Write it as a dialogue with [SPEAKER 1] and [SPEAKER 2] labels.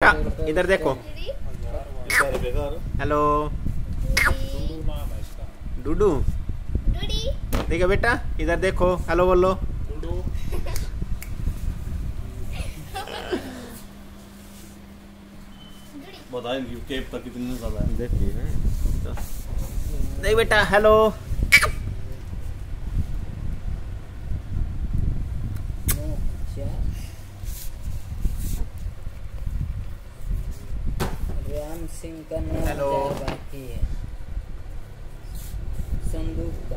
[SPEAKER 1] बेटा इधर देखो। हेलो डूडू। देखो बेटा इधर देखो, हेलो बोलो।
[SPEAKER 2] बताएं केप तक कितने ज्यादा है।
[SPEAKER 1] देखिए तो देख बेटा हेलो।
[SPEAKER 3] राम सिंह का नाम
[SPEAKER 1] हेलो
[SPEAKER 3] बाकी है। संदूक